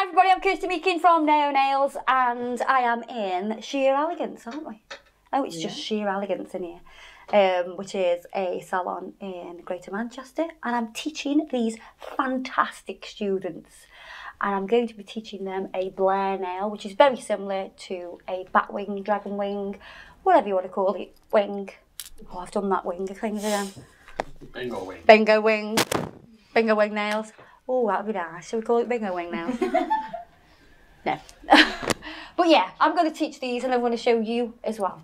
Hi everybody, I'm Kirsty Meakin from Naio Nails and I am in Shear Elegance, aren't we? Oh, it's just Shear Elegance in here, which is a salon in Greater Manchester, and I'm teaching these fantastic students, and I'm going to be teaching them a Blair nail, which is very similar to a batwing, dragon wing, whatever you want to call it, wing. Oh, I've done that wing thing again. Bingo wing. Bingo wing. Bingo wing nails. Oh, that would be nice. Shall we call it bingo wing nails? No. But yeah, I'm going to teach these and I'm going to show you as well.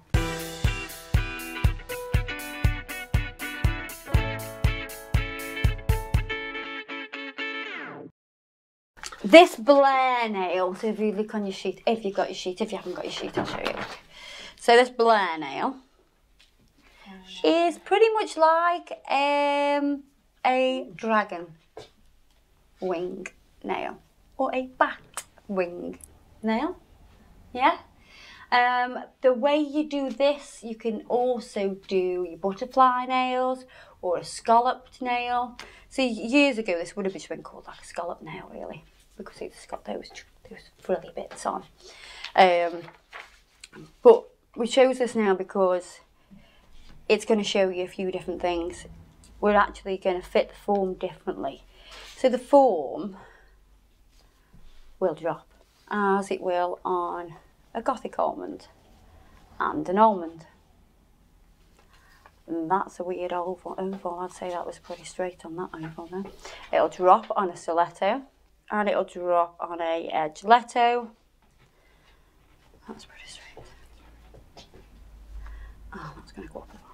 This Blair nail, so if you look on your sheet, if you've got your sheet, if you haven't got your sheet, I'll show you. So this Blair nail is pretty much like a dragon wing nail or a bat wing nail. Yeah. The way you do this, you can also do your butterfly nails or a scalloped nail. So years ago, this would have just been called like a scallop nail, really, because it's got those frilly bits on. But we chose this now because it's going to show you a few different things. We're actually going to fit the form differently. So the form will drop as it will on a Gothic almond and an almond. And that's a weird oval. I'd say that was pretty straight on that oval there. It'll drop on a stiletto and it'll drop on a gelato. That's pretty straight. Oh, that's going to go up as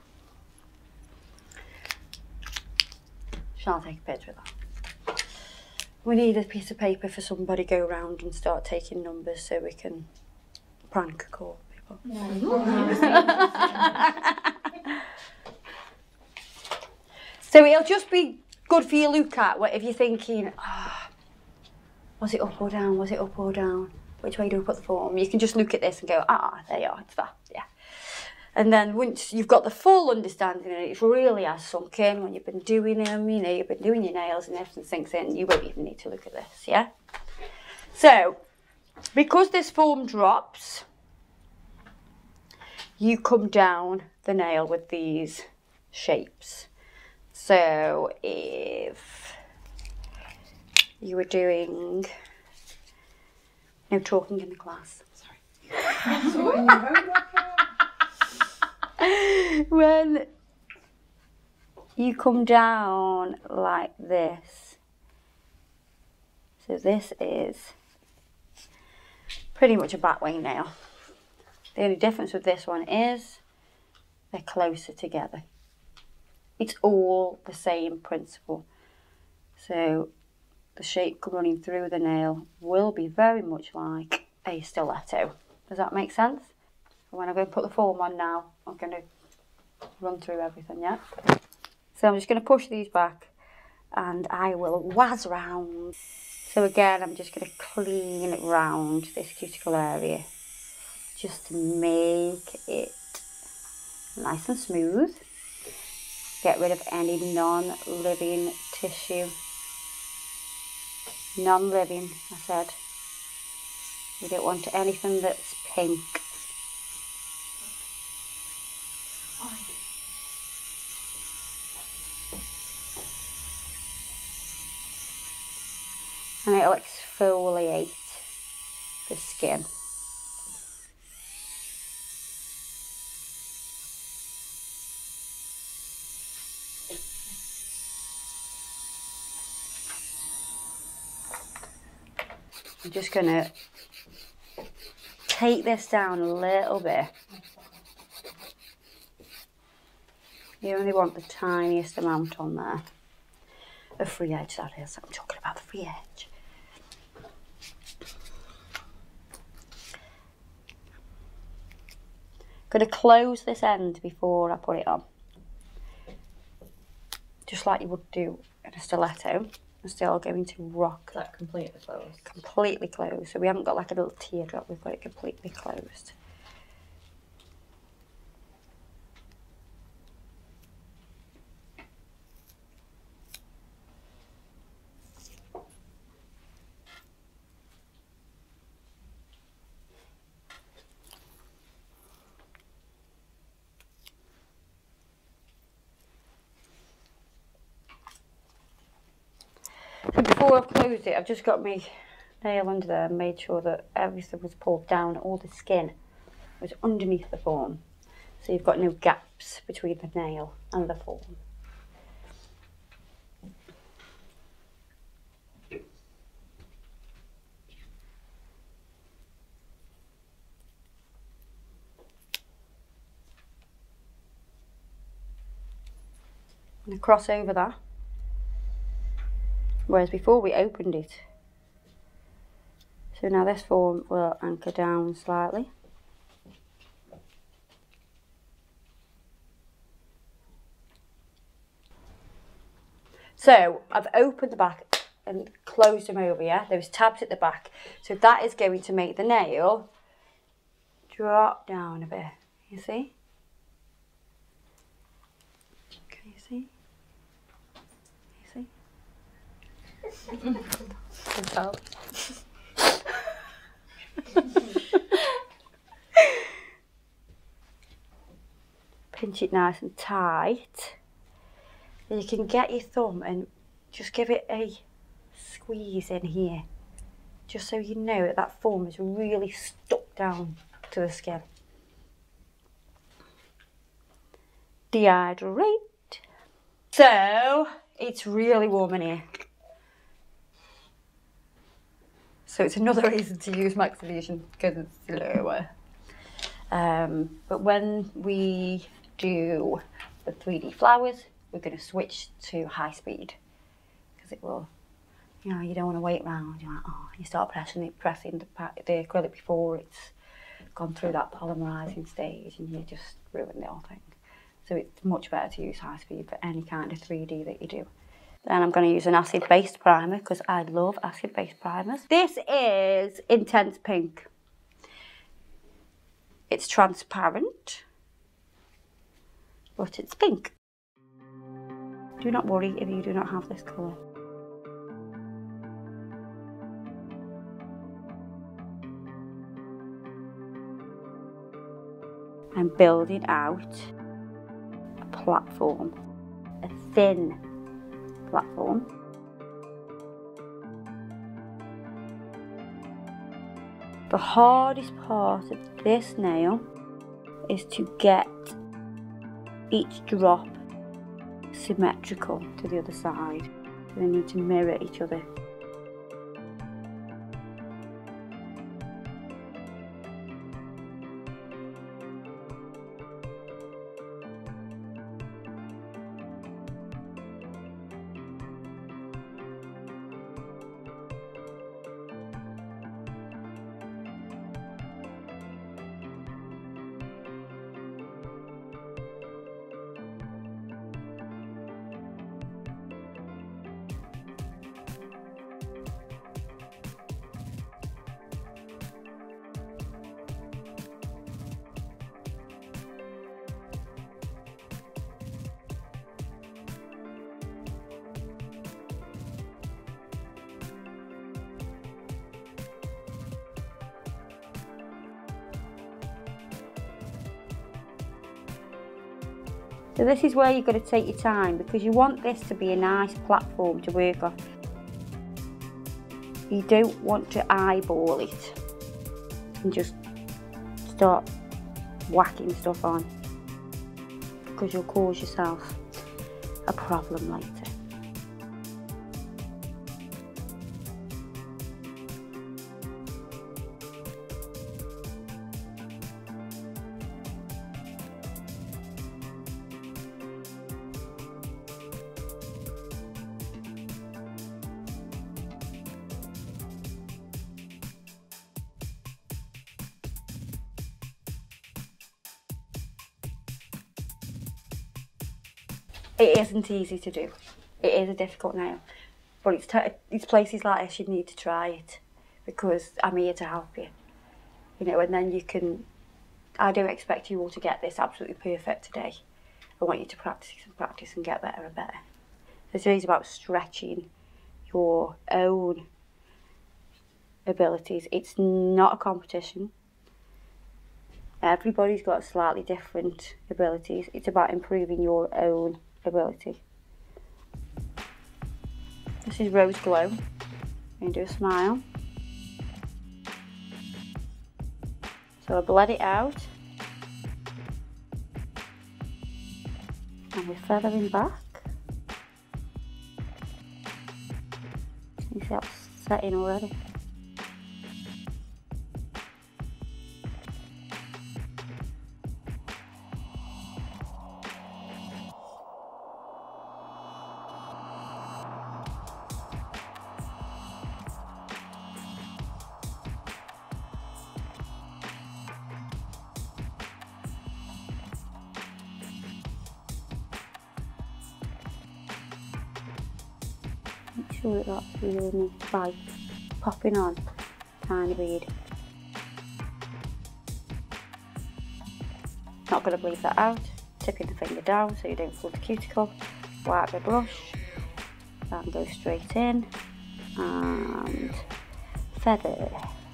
well. Shall I take a picture of that? We need a piece of paper for somebody to go around and start taking numbers so we can prank call people. So it'll just be good for you to look at if you're thinking, was it up or down, was it up or down? Which way do we put the form? You can just look at this and go, there you are, it's that, yeah. And then once you've got the full understanding and it really has sunk in when you've been doing them, you know, you've been doing your nails and everything sinks in, you won't even need to look at this, yeah? So, because this form drops, you come down the nail with these shapes. So, if you were doing, no talking in the class, sorry. When you come down like this, so this is pretty much a batwing nail. The only difference with this one is they're closer together. It's all the same principle. So the shape running through the nail will be very much like a stiletto. Does that make sense? When I'm going to put the form on now, I'm going to run through everything, yeah? So I'm just going to push these back and I will wazz round. So again, I'm just going to clean round this cuticle area just to make it nice and smooth. Get rid of any non-living tissue. Non-living, I said. We don't want anything that's pink. And it'll exfoliate the skin. I'm just going to take this down a little bit. You only want the tiniest amount on there. A free edge, that is. I'm talking about the free edge. I'm going to close this end before I put it on. Just like you would do in a stiletto. I'm still going to rock. Is that completely closed? Completely closed. So we haven't got like a little teardrop, we've got it completely closed. before I've closed it, I've just got my nail under there and made sure that everything was pulled down, all the skin was underneath the form. So you've got no gaps between the nail and the form. And cross over that, whereas before we opened it. So now this form will anchor down slightly. So I've opened the back and closed them over, yeah? There's tabs at the back. So that is going to make the nail drop down a bit, you see? Can you see? Pinch it nice and tight. And you can get your thumb and just give it a squeeze in here, just so you know that that form is really stuck down to the skin. Dehydrate. So it's really warm in here. So it's another reason to use max diffusion, because it's lower. But when we do the 3D flowers, we're going to switch to high speed, because it will, you know, you don't want to wait around. You're like, oh, you start pressing the acrylic before it's gone through that polymerizing stage, and you just ruin the whole thing. So it's much better to use high speed for any kind of 3D that you do. Then I'm going to use an acid-based primer, because I love acid-based primers. This is Intense Pink. It's transparent, but it's pink. Do not worry if you do not have this colour. I'm building out a platform, a thin platform. The hardest part of this nail is to get each drop symmetrical to the other side. So they need to mirror each other. So this is where you've got to take your time, because you want this to be a nice platform to work off. You don't want to eyeball it and just start whacking stuff on, because you'll cause yourself a problem later. It isn't easy to do. It is a difficult nail, but it's places like this you need to try it, because I'm here to help you. You know, and then you can. I don't expect you all to get this absolutely perfect today. I want you to practice and get better and better. So today's about stretching your own abilities. It's not a competition. Everybody's got slightly different abilities. It's about improving your own ability. This is Rose Glow. I'm going to do a smile. So I bled it out. And we're feathering back. You see that's setting already. Make sure that that's really neat by popping on a tiny bead. Not going to bleed that out, tipping the finger down so you don't pull the cuticle. Wipe the brush and go straight in and feather.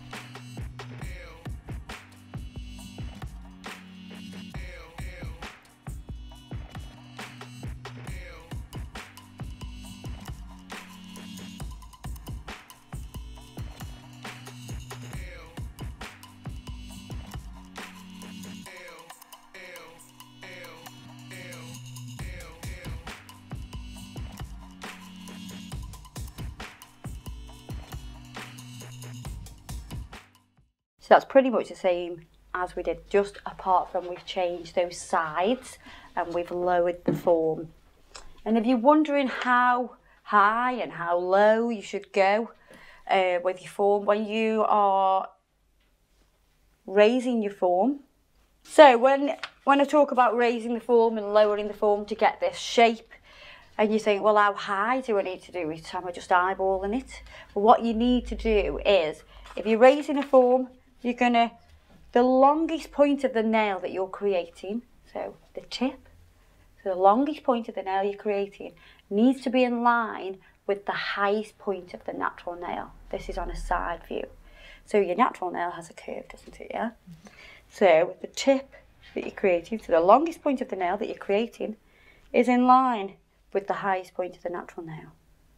So that's pretty much the same as we did, just apart from we've changed those sides and we've lowered the form. And if you're wondering how high and how low you should go with your form when you are raising your form. So when I talk about raising the form and lowering the form to get this shape, and you think, well, how high do I need to do it? Am I just eyeballing it? Well, what you need to do is, if you're raising a form, you're gonna, the longest point of the nail that you're creating, so the tip, so the longest point of the nail you're creating needs to be in line with the highest point of the natural nail. This is on a side view. So your natural nail has a curve, doesn't it, yeah? So the tip that you're creating, so the longest point of the nail that you're creating is in line with the highest point of the natural nail.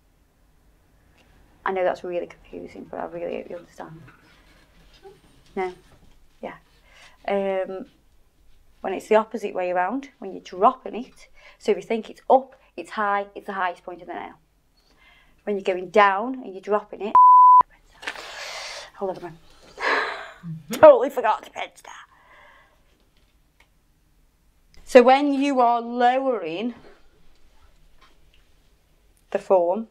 I know that's really confusing, but I really hope you understand. No, yeah. When it's the opposite way around, when you're dropping it, so if you think it's up, it's high, it's the highest point of the nail. When you're going down and you're dropping it, hold on a minute. Totally forgot the pen star. So when you are lowering the form,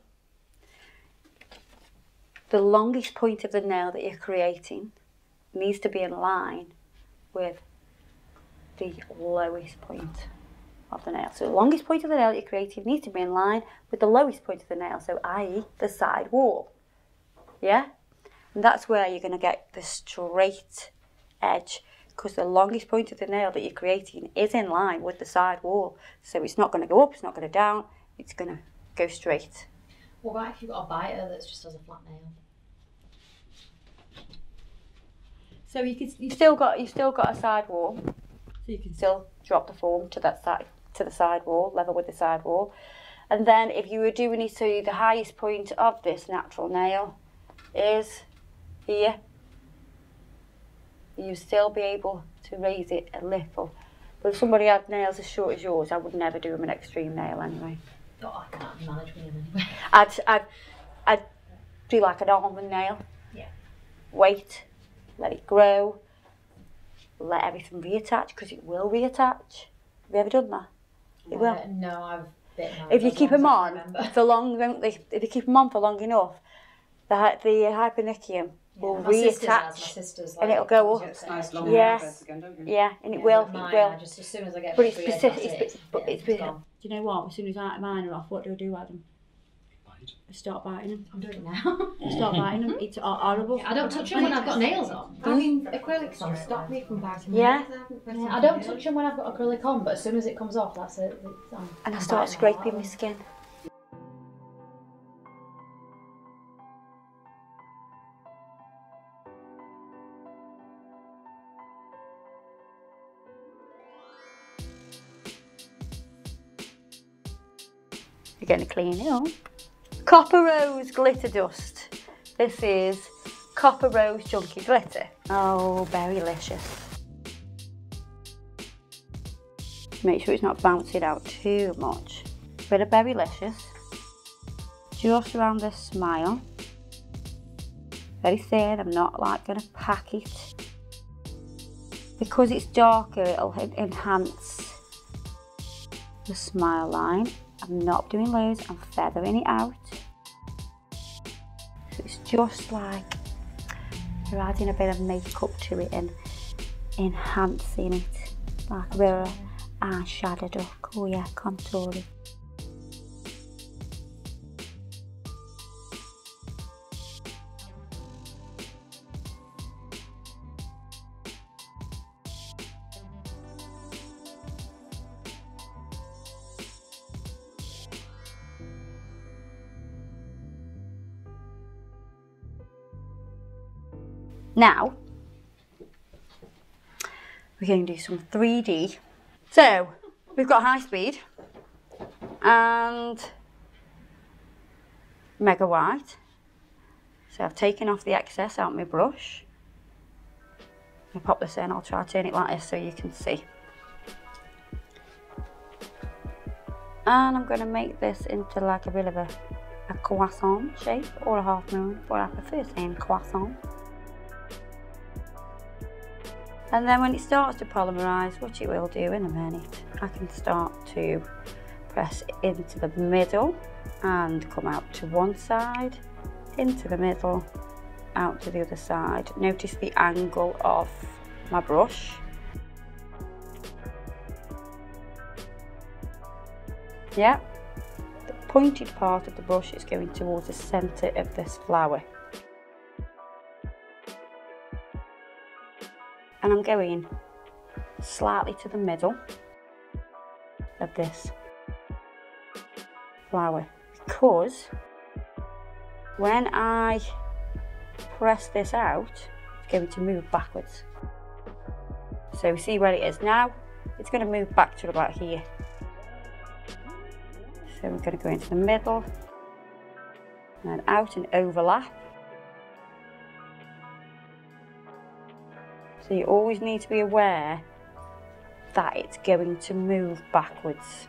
the longest point of the nail that you're creating needs to be in line with the lowest point of the nail. So the longest point of the nail that you're creating needs to be in line with the lowest point of the nail, so i.e. the side wall. Yeah? And that's where you're going to get the straight edge, because the longest point of the nail that you're creating is in line with the side wall. So it's not going to go up, it's not going to down, it's going to go straight. What about if you've got a biter that just has a flat nail? So you've still got a side wall, so you can still drop the form to that side, to the side wall, level with the side wall. And then if you were doing it, so the highest point of this natural nail is here, you still be able to raise it a little. But if somebody had nails as short as yours, I would never do them an extreme nail anyway. Oh, I can't manage with them anyway. I'd do like an almond nail. Yeah. Wait, let it grow, let everything reattach, because it will reattach. Have you ever done that? It will. No, I've bitten on. If you keep them on for long, won't they? If you keep them on for long enough, the hypernicum will reattach, and it'll go up. Nice long Yes, again, don't you? yeah, and it will. Mine, It will. just as soon as I get But it's free, specific. it's gone. Do you know what? As soon as mine are off, what do I do, Adam? I start biting them. I'm doing it now. I start biting them. It's horrible. Yeah, I don't touch them when I've got nails on. Having acrylics on stop me from biting. Yeah. I don't touch them when I've got acrylic on, but as soon as it comes off, that's it. It's on. And I start scraping my skin. You're going to clean it up. Copper rose glitter dust. This is Copper Rose Chunky Glitter. Oh, berry-licious. Make sure it's not bouncing out too much. Bit of berry-licious. Just around the smile. Very thin, I'm not like going to pack it. Because it's darker, it'll enhance the smile line. I'm not doing loads, I'm feathering it out. So it's just like you're adding a bit of makeup to it and enhancing it. Like a bit of eyeshadow duck. Oh yeah, contouring. Now, we're going to do some 3D. So, we've got high speed and mega white. So I've taken off the excess out of my brush. I'll pop this in, I'll try to turn it like this so you can see. And I'm going to make this into like a bit of a croissant shape or a half moon, but I prefer saying croissant. And then when it starts to polymerise, which it will do in a minute, I can start to press into the middle and come out to one side, into the middle, out to the other side. Notice the angle of my brush. Yeah, the pointed part of the brush is going towards the centre of this flower. And I'm going slightly to the middle of this flower, because when I press this out, it's going to move backwards. So see where it is now, it's going to move back to about here. So we're going to go into the middle and then out and overlap. So you always need to be aware that it's going to move backwards.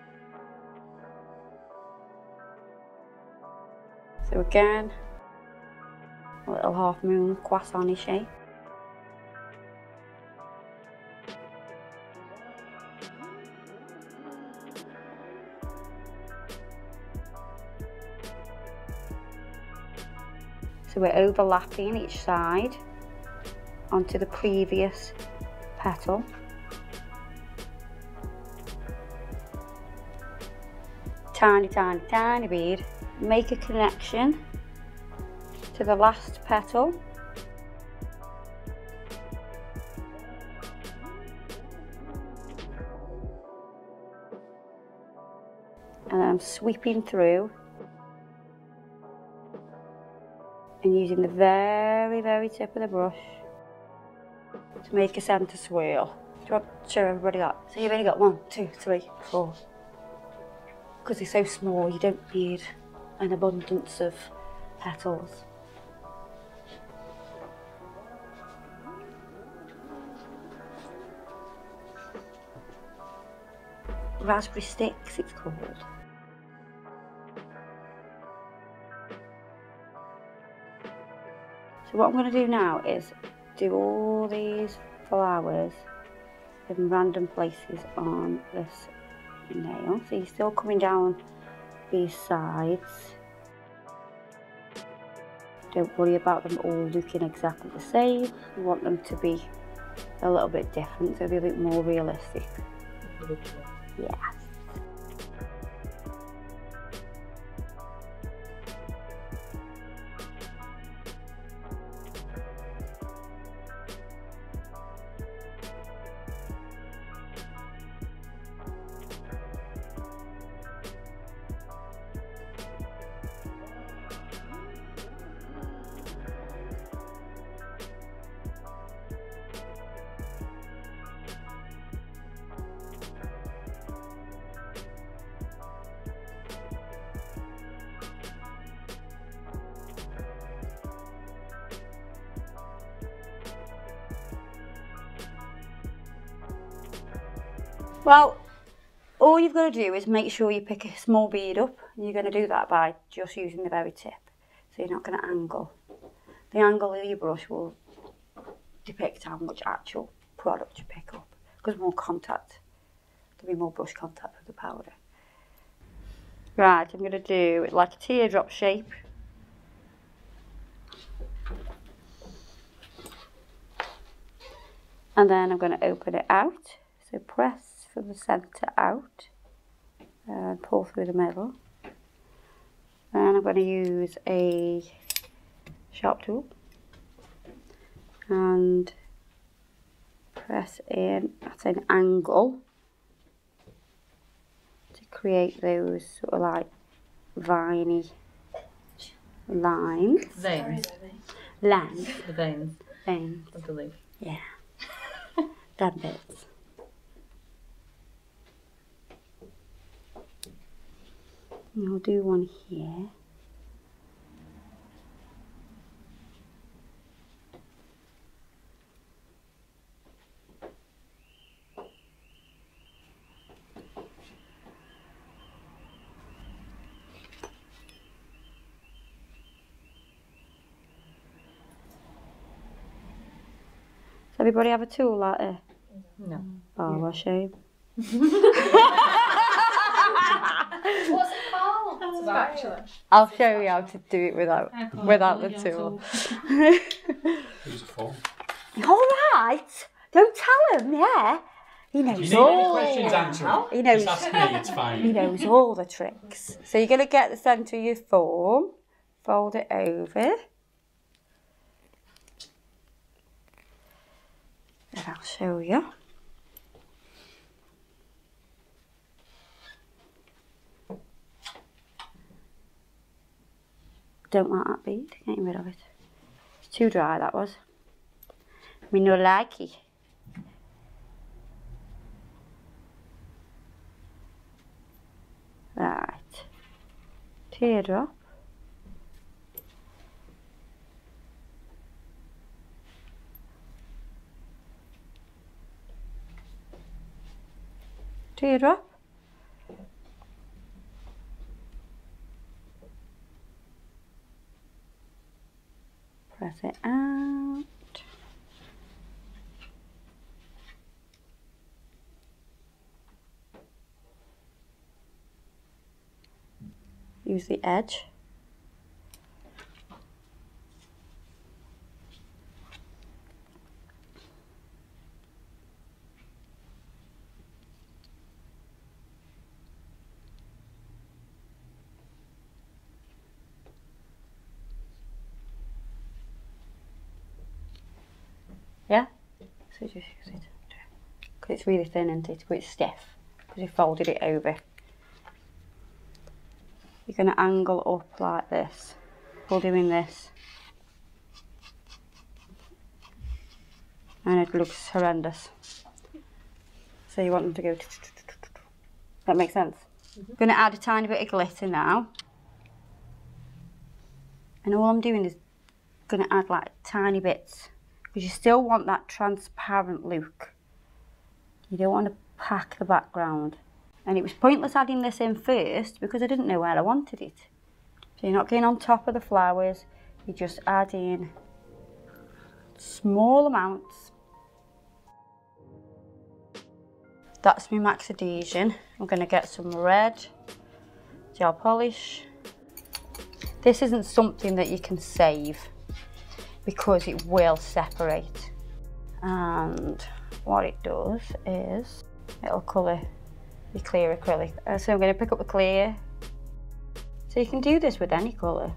So again, a little half moon croissant shape. So we're overlapping each side onto the previous petal. Tiny, tiny, tiny bead. Make a connection to the last petal. And then I'm sweeping through and using the very, very tip of the brush to make a centre swirl. Do you want to show everybody that? So you've only got 1, 2, 3, 4. Because they're so small, you don't need an abundance of petals. Raspberry sticks, it's called. So what I'm going to do now is do all these flowers in random places on this nail. So you're still coming down these sides. Don't worry about them all looking exactly the same. You want them to be a little bit different so they look more realistic. Yeah. Well, all you've got to do is make sure you pick a small bead up. And you're going to do that by just using the very tip. So you're not going to angle. The angle of your brush will depict how much actual product you pick up. Because more contact, there'll be more brush contact with the powder. Right, I'm going to do it like a teardrop shape. And then I'm going to open it out. So press from the centre out and pull through the middle. Then I'm going to use a sharp tool and press in at an angle to create those sort of like viney lines. Veins. Lines. The veins. Veins. Of the leaf. Yeah. Them bits. And I'll do one here. Does everybody have a tool like this? No. Oh, what a shame. What's it called? Spatula. I'll show you how to do it without the tool. Who's a phone? All right. Don't tell him, yeah. He You knows need any all. questions answered? He knows. Just ask me, it's He fine. knows all the tricks. So you're going to get the centre of your form, fold it over. And I'll show you. Don't want that bead, getting rid of it. It's too dry, that was. Me no like it. Right. Teardrop. Teardrop. Press it out. Use the edge. Yeah? So just use it. Because it's really thin, isn't it? But it's stiff. Because you folded it over. You're going to angle up like this. While doing this. And it looks horrendous. So you want them to go... That makes sense? I'm going to add a tiny bit of glitter now. And all I'm doing is going to add like tiny bits. Because you still want that transparent look. You don't want to pack the background. And it was pointless adding this in first because I didn't know where I wanted it. So you're not going on top of the flowers. You're just adding small amounts. That's my Max Adhesion. I'm going to get some red gel polish. This isn't something that you can save because it will separate. And what it does is it'll colour your clear acrylic. So I'm going to pick up the clear. So you can do this with any colour.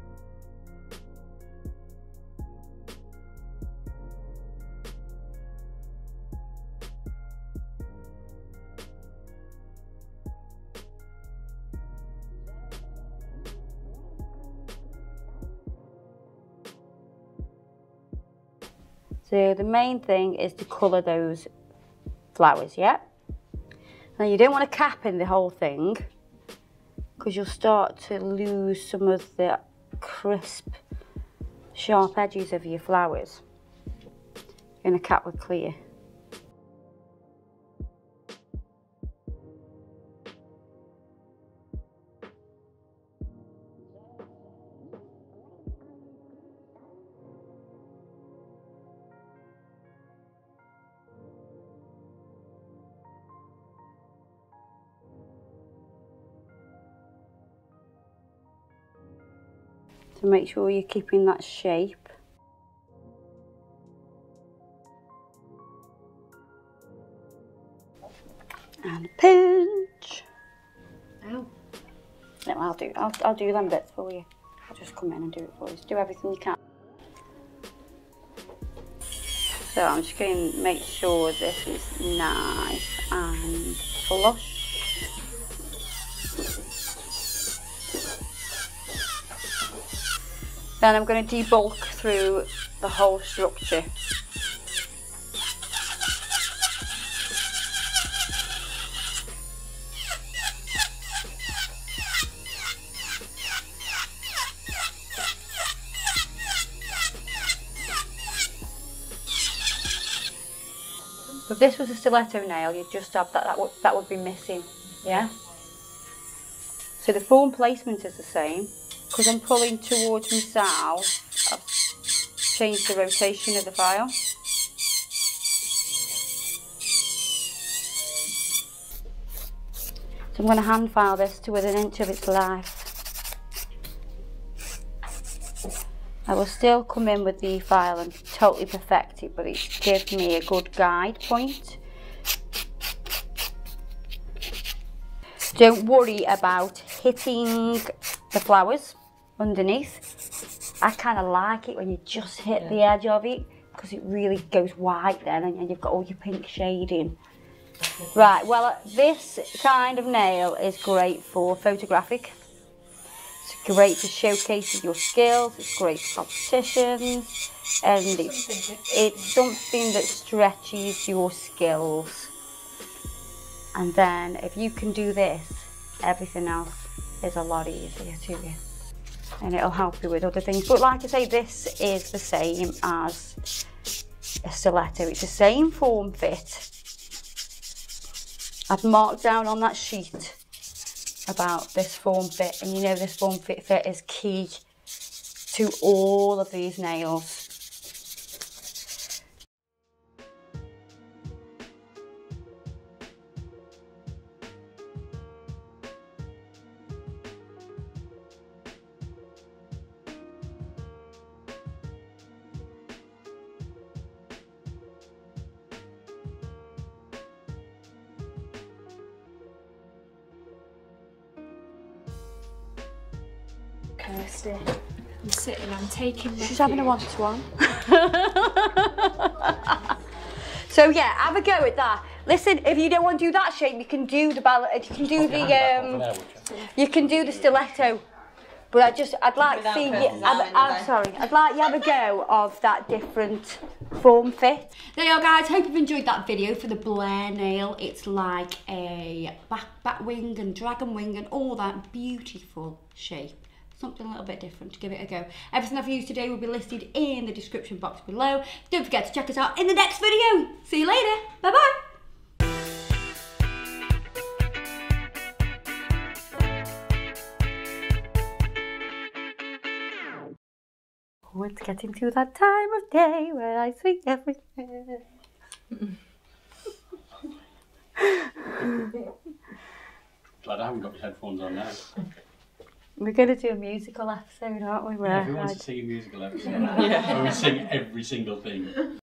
So the main thing is to colour those flowers, yeah? Now you don't want to cap in the whole thing because you'll start to lose some of the crisp, sharp edges of your flowers. You're going to cap with clear. So make sure you're keeping that shape. And a pinch. Ow. No, I'll do them bits for you. I'll just come in and do it for you. Just do everything you can. So I'm just going to make sure this is nice and flush. Then I'm going to debulk through the whole structure. If this was a stiletto nail, you'd just have that would be missing, yeah? So the form placement is the same. Because I'm pulling towards myself, I've changed the rotation of the file. So I'm going to hand file this to within an inch of its life. I will still come in with the file and totally perfect it, but it gives me a good guide point. Don't worry about hitting the flowers underneath. I kind of like it when you just hit the edge of it, because it really goes white then and you've got all your pink shading. Right, well this kind of nail is great for photographic. It's great for showcasing your skills, it's great for competitions, and it's something that stretches your skills. And then if you can do this, everything else is a lot easier to you. And it'll help you with other things. But like I say, this is the same as a stiletto. It's the same form fit. I've marked down on that sheet about this form fit, and you know this form fit is key to all of these nails. Kirsty, I'm sitting, I'm taking refuge. She's having a one-to-one. So yeah, have a go at that. Listen, if you don't want to do that shape, you can do the you can do the stiletto. But I'd like to see you. I'd like you have a go of that different form fit. There you go, guys. Hope you've enjoyed that video for the Blair nail. It's like a bat wing and dragon wing and all that beautiful shape. Something a little bit different. Give it a go. Everything I've used today will be listed in the description box below. Don't forget to check us out in the next video. See you later. Bye bye. Oh, it's getting to that time of day where I sing everything. Glad I haven't got my headphones on now. We're going to do a musical episode, aren't we? Everyone wants to sing a musical episode. Yeah. Where we sing every single thing.